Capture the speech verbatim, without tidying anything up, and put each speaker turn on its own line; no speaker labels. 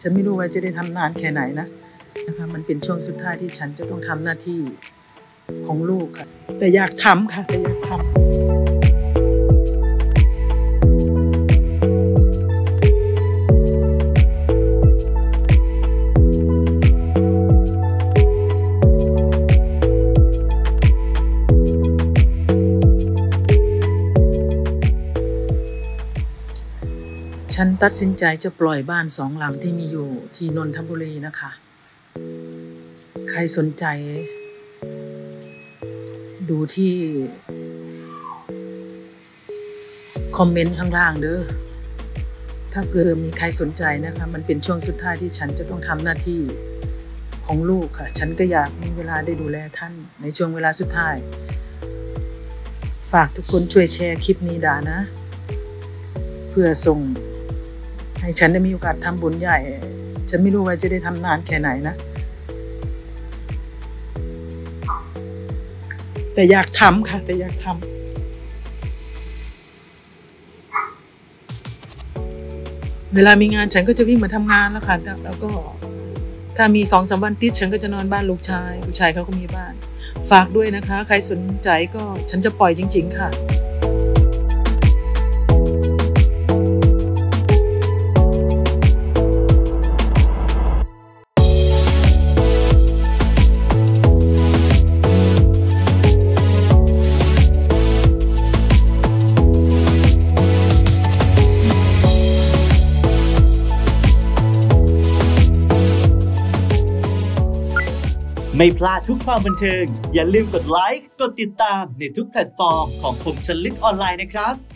ฉันไม่รู้ว่าจะได้ทำนานแค่ไหนนะนะคะมันเป็นช่วงสุดท้ายที่ฉันจะต้องทำหน้าที่ของลูกค่ะแต่อยากทำค่ะแต่อยากทำฉันตัดสินใจจะปล่อยบ้านสองหลังที่มีอยู่ที่นนทบุรีนะคะใครสนใจดูที่คอมเมนต์ข้างล่างเด้อถ้าเผื่อมีใครสนใจนะคะมันเป็นช่วงสุดท้ายที่ฉันจะต้องทำหน้าที่ของลูกค่ะฉันก็อยากมีเวลาได้ดูแลท่านในช่วงเวลาสุดท้ายฝากทุกคนช่วยแชร์คลิปนี้ด่านะเพื่อส่งให้ฉันได้มีโอกาสทำบุญใหญ่ฉันไม่รู้ว่าจะได้ทำนานแค่ไหนนะแต่อยากทำค่ะแต่อยากทำเวลามีงานฉันก็จะวิ่งมาทำงานแล้วค่ะแล้วก็ถ้ามีสองสามวันติดฉันก็จะนอนบ้านลูกชายลูกชายเขาก็มีบ้านฝากด้วยนะคะใครสนใจก็ฉันจะปล่อยจริงๆค่ะ
ไม่พลาดทุกความบันเทิงอย่าลืมกดไลค์กดติดตามในทุกแพลตฟอร์มของคมชลึกออนไลน์นะครับ